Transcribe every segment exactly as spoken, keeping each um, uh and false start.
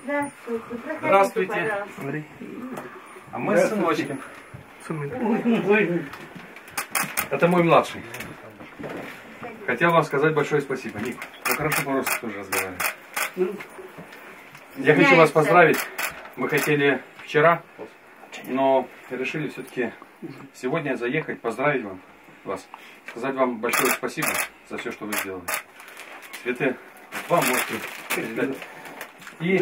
Здравствуйте. Проходите, Здравствуйте. пожалуйста. А мы с сыночком. Это мой младший. Хотел вам сказать большое спасибо. Ник, вы хорошо по-русски тоже разговариваете. Я хочу вас поздравить. Мы хотели вчера, но решили все-таки сегодня заехать, поздравить вам, вас. Сказать вам большое спасибо за все, что вы сделали. Цветы вам можете передать. И,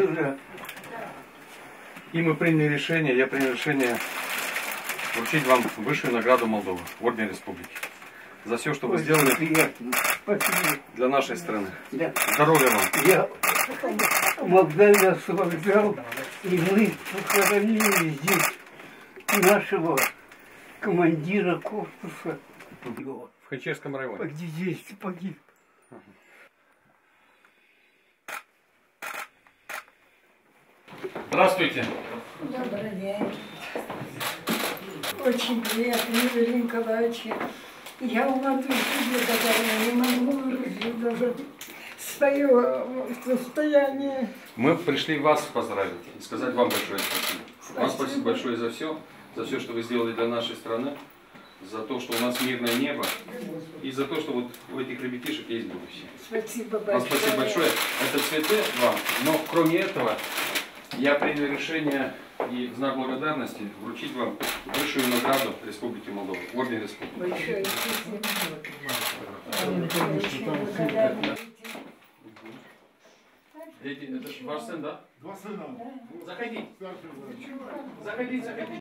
и мы приняли решение, я принял решение вручить вам высшую награду Молдовы, Орден Республики. За все, что вы сделали для нашей страны. Здоровья вам. Я Молдавия освобождал, и мы похоронили здесь нашего командира корпуса. В Хачерском районе. Где здесь погиб. Здравствуйте. Добрый день. Очень приятно, Юрий Николаевич. Я вам благодарна, не могу выразить даже свое состояние. Мы пришли вас поздравить и сказать вам большое спасибо. Вам спасибо большое за все, за все, что вы сделали для нашей страны, за то, что у нас мирное небо, и за то, что вот у этих ребятишек есть будущее. Спасибо большое. Вам спасибо большое. Это цветы вам, но кроме этого, я принял решение и в знак благодарности вручить вам высшую награду Республики Молдова, Орден Республики. Большое спасибо. Эти, это ваш сын, да? Два сына. Заходи. Старший брат. Заходи, заходи.